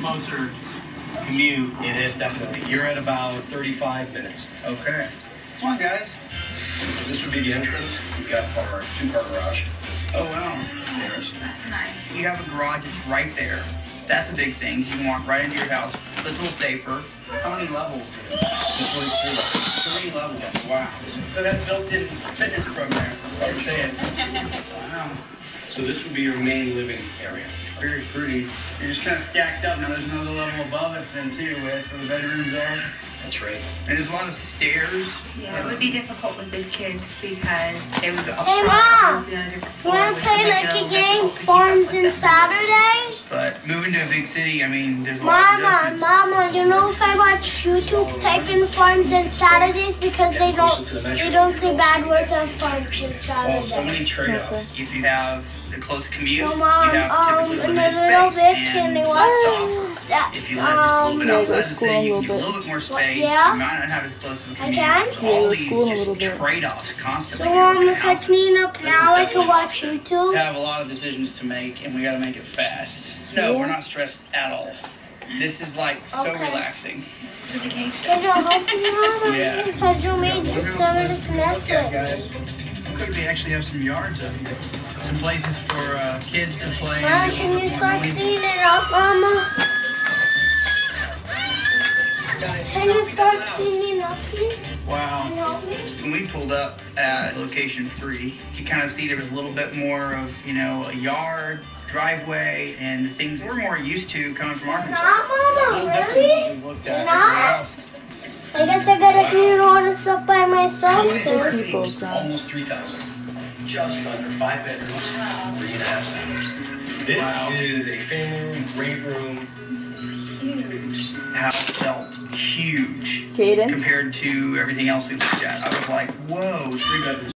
closer commute. It is definitely. You're at about 35 minutes. Okay. Come on, guys. This would be the entrance. We've got our two-car garage. Oh, wow. Stairs. That's nice. You have a garage that's right there. That's a big thing. You can walk right into your house. But it's a little safer. How many levels? This one is 3 levels. 3 levels. Yes. Wow. So that's built-in fitness program. I'm saying. Wow. So this would be your main living area. Very pretty. You're just kind of stacked up. Now there's another level above us then too, Wes, where the bedrooms are. That's right. And there's a lot of stairs. Yeah, it would be difficult with big kids because they would go up Hey, front, Mom! be on a different floor, Wanna which play would make like it a little game, difficult to keep up Farms with and them. Saturdays? But moving to a big city, I mean, there's a lot of Mama, adjustments. you know if I watch YouTube, type in Farms and Saturdays because they don't say bad words on Farms and Well, so many Saturdays. trade-offs. If you have the close commute, So Mom, you have typically in a limited little space bit, can and they less watch stop. that? If you live just a little bit outside the school a city, you little have a bit. little bit more space. Yeah? You might not have as close of a commute. can? So all Yeah, these school a just little bit. trade-offs constantly. So You're Mom, looking if at I houses. clean up now, I can watch We YouTube? have a lot of decisions to make, and we got to make it fast. No, we're not stressed at all. This is like so Okay. relaxing. It's a vacation. Can you help me, Mama? Yeah. Because you made some of this mess Look at with. guys. Look, they actually have some yards up here. Some places for kids to play. Mom, can you start cleaning it up, Mama? Can you start cleaning up, please? Wow. Can you help me? When we pulled up at location 3, you could kind of see there was a little bit more of, you know, a yard, driveway, and the things we're more used to coming from Arkansas. Not, Mama, really? We looked at Not? everywhere else. I guess I gotta clean all this stuff by myself. How many square then. feet? People, John. Almost 3,000. Just under 5 bedrooms, 3.5 bathrooms. This is a family room, great room. Huge. House felt huge Cadence. compared to everything else we looked at. I was like, whoa, 3 bedrooms.